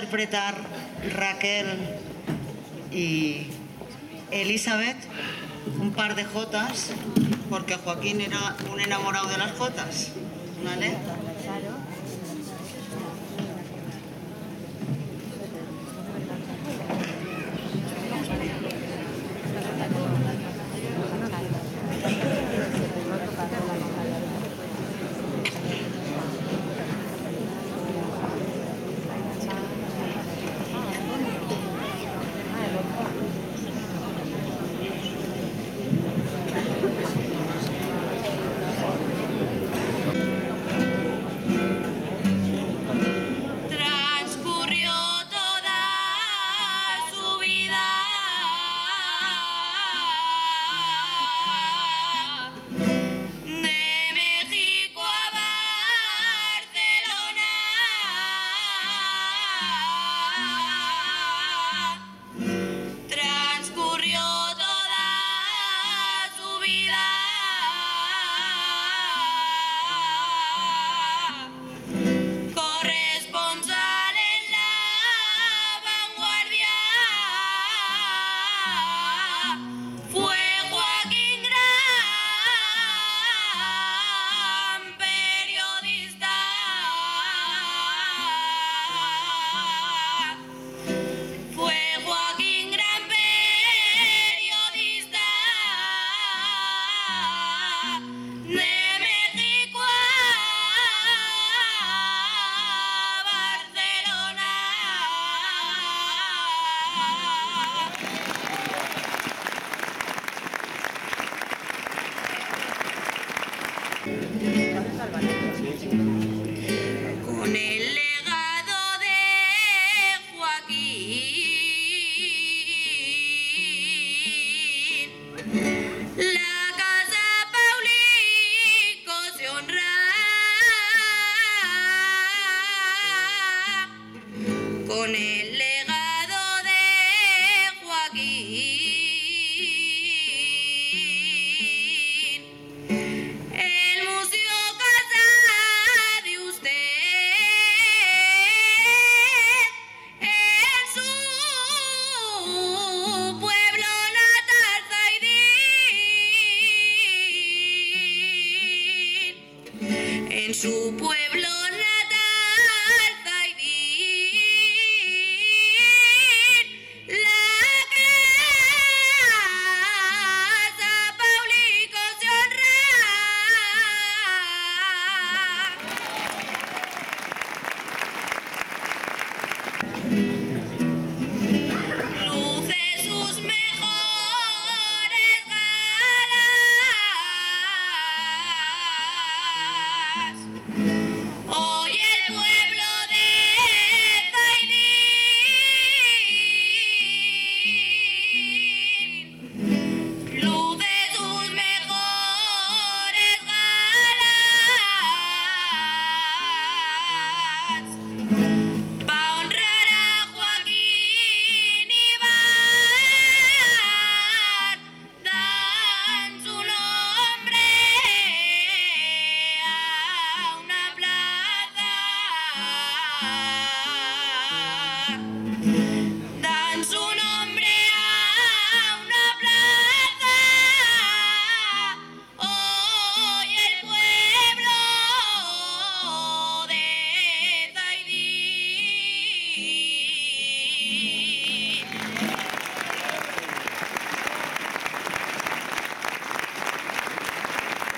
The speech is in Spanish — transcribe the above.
interpretar Raquel y Elizabeth un par de jotas, porque Joaquín era un enamorado de las jotas, ¿vale? Con el legado de Joaquín, la casa Paulico se honra. Con el legado de Joaquín, el museo casa de usted en su pueblo natal Zaidín, en su pueblo natal Zaidín, la casa Paulico se honra. Luce sus mejores galas. Hoy el pueblo de Zaidín luce sus mejores galas. Pa' honrar a Joaquín Iván, dan su nombre a una plaza.